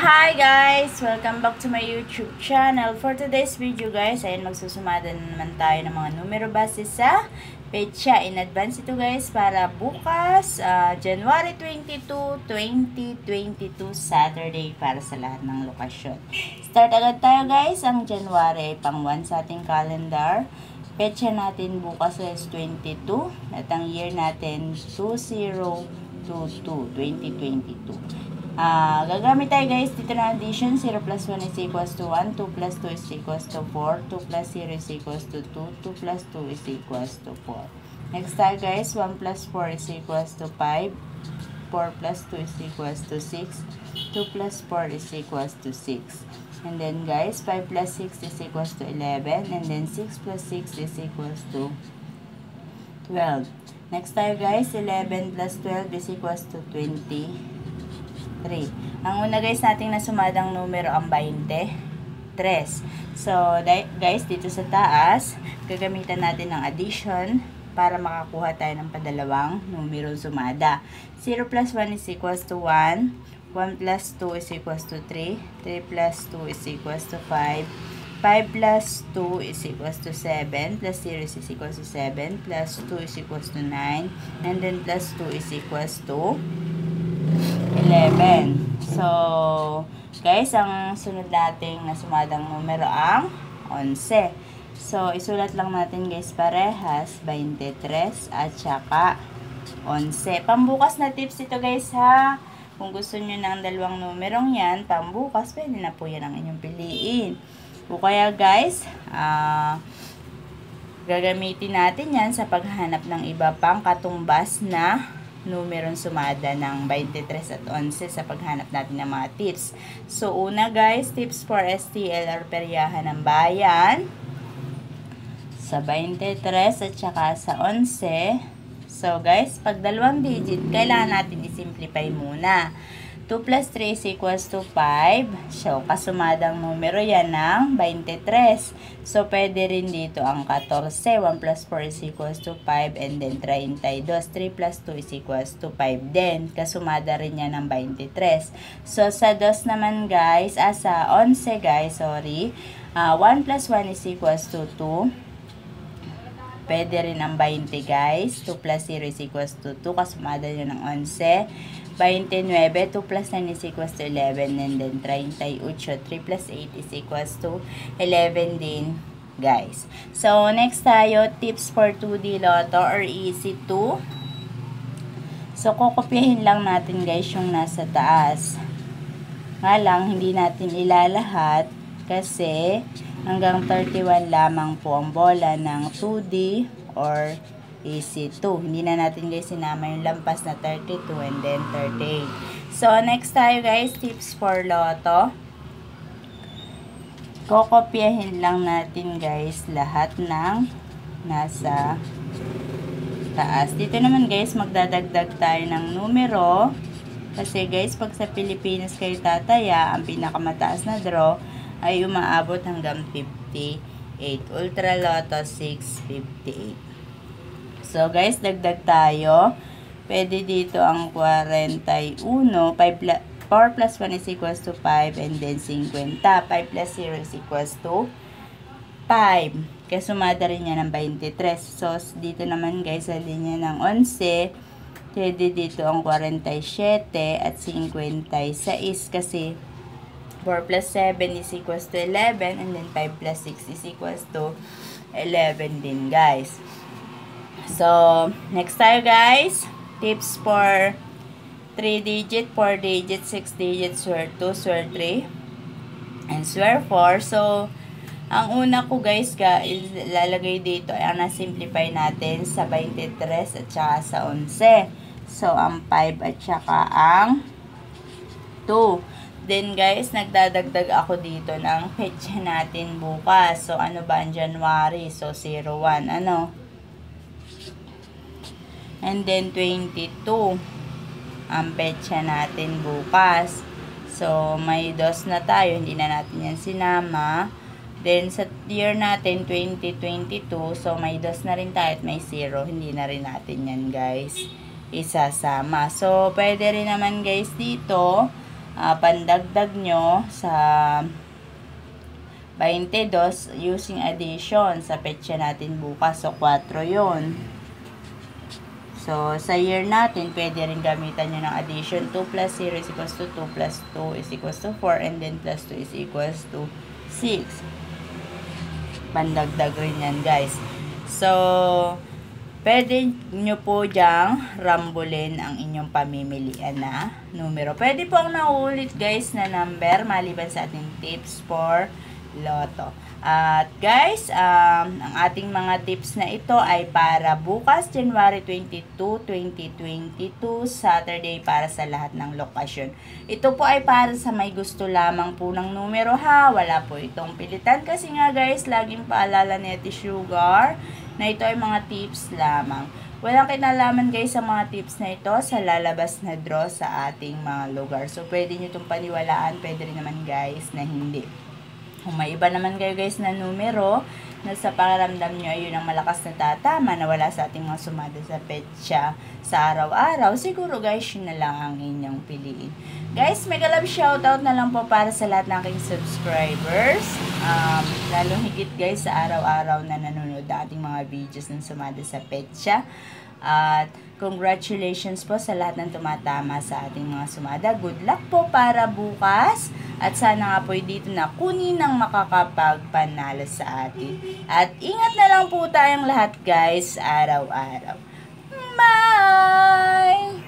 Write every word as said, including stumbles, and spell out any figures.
Hi guys! Welcome back to my YouTube channel. For today's video guys, ayun magsusumada naman tayo ng mga numero base sa petsa. In advance ito guys para bukas, uh, January twenty-second, twenty twenty-two, Saturday para sa lahat ng lokasyon. Start agad tayo guys. Ang January ay pang one sa ating calendar. Petsa natin bukas is twenty-two at ang year natin two thousand twenty-two, twenty twenty-two. Uh, gagamit tayo guys dito na addition. Zero plus one is equals to one, two plus two is equals to four, two plus zero is equals to two, two plus two is equals to four. Next tayo guys, one plus four is equals to five, four plus two is equals to six, two plus four is equals to six. And then guys, five plus six is equals to eleven, and then six plus six is equals to twelve. Next tayo guys, eleven plus twelve is equals to twenty. three. Ang una guys nating nasumadang numero ang twenty-three. So guys, dito sa taas, gagamitan natin ng addition para makakuha tayo ng padalawang numero sumada. zero plus one is equals to one, one plus two is equals to three, three plus two is equals to five, five plus two is equals to seven, plus zero is equals to seven, plus two is equals to nine, and then plus two is equals to eleven. So, guys, ang sunod nating nasumadang numero ang eleven. So, isulat lang natin guys parehas, twenty-three at saka eleven. Pambukas na tips ito guys ha. Kung gusto nyo ng dalawang numerong yan, pambukas, pwede na po yan ang inyong piliin. O kaya guys, ah... Uh, gagamitin natin yan sa paghanap ng iba pang katumbas na numerong sumada ng twenty-three at eleven sa paghanap natin ng mga tips. So, una guys, tips for S T L or peryahan ng bayan sa twenty-three at saka sa eleven. So, guys, pag dalawang digit, kailangan natin i-simplify muna. two plus three is equals to five. So, kasumadang numero yan ng twenty-three. So, pwede rin dito ang fourteen. one plus four is equals to five. And then, thirty-two. three plus two is equals to five din. Kasumada rin yan ng twenty-three. So, sa dos naman guys, ah, sa eleven guys, sorry. Uh, one plus one is equals to two. Pwede rin ang twenty guys. two plus zero is equals to two. Kasumada yun ng eleven. twenty-nine, two plus nine is equals to eleven, and then thirty-eight, three plus eight is equals to eleven din, guys. So, next tayo, tips for two D Lotto or Easy two. So, kukopyahin lang natin guys yung nasa taas. Nga lang, hindi natin ilalahat kasi hanggang thirty-one lamang po ang bola ng two D or Easy two. Hindi na natin guys sinama yung lampas na thirty-two and then thirty-eight. So, next tayo guys, tips for Lotto. Kokopyahin lang natin guys lahat ng nasa taas. Dito naman guys, magdadagdag tayo ng numero. Kasi guys, pag sa Pilipinas kayo tataya, ang pinakamataas na draw ay umaabot hanggang fifty-eight. Ultra Lotto six fifty-eight. So, guys, dagdag tayo. Pwede dito ang forty-one. four plus one is equals to five, and then fifty. five plus zero is equals to five. Kaya sumada rin yan ng twenty-three. So, dito naman, guys, sa linya ng eleven, pwede dito ang forty-seven at fifty-six kasi four plus seven is equals to eleven, and then five plus six is equals to eleven din, guys. So, next tayo guys, tips for three digit, four digit, six digit, swear two, swear three, and swear four. So, ang una ko guys, ga, ilalagay dito ay ang na-simplify natin sa twenty-three at saka sa eleven. So, ang five at saka ang two. Then guys, nagdadagdag ako dito ng petsa natin bukas. So, ano ba ang January? So, zero one. Ano? And then, twenty-two. Ang petsa natin bukas. So, may dos na tayo. Hindi na natin yan sinama. Then, sa year natin, twenty twenty-two. So, may dos na rin tayo at may zero. Hindi na rin natin yan, guys, isasama. So, pwede rin naman, guys, dito uh, pandagdag nyo sa twenty-two using addition sa petsa natin bukas. So, four yon. So, sa year natin, pwede rin gamitan nyo ng addition. two plus zero is equals to two plus two is equals to four, and then plus two is equals to six. Pandagdag rin yan, guys. So, pwede nyo po dyang rambulin ang inyong pamimilian na numero. Pwede po ang nauulit, guys, na number maliban sa ating tips for Lotto. At guys, um, ang ating mga tips na ito ay para bukas, January twenty-two, twenty twenty-two, Saturday, para sa lahat ng lokasyon. Ito po ay para sa may gusto lamang po ng numero, ha. Wala po itong pilitan kasi nga, guys, laging paalala ni Ate Sugar na ito ay mga tips lamang. Walang kinalaman, guys, sa mga tips na ito sa lalabas na draw sa ating mga lugar. So, pwede nyo itong paniwalaan, pwede rin naman, guys, na hindi. Kung may iba naman kayo, guys, na numero na sa pakiramdam nyo ay yun ang malakas na tatama na wala sa ating mga sumada sa petsa sa araw-araw, siguro, guys, yun na lang ang inyong piliin. Guys, mega love shoutout na lang po para sa lahat ng aking subscribers. Um, lalong higit, guys, sa araw-araw na nanonood ng ating mga videos ng sumada sa petsa. At congratulations po sa lahat ng tumatama sa ating mga sumada. Good luck po para bukas. At sana nga po dito na kunin ang makakapagpanalo sa atin. At ingat na lang po tayong lahat, guys, araw-araw. Bye!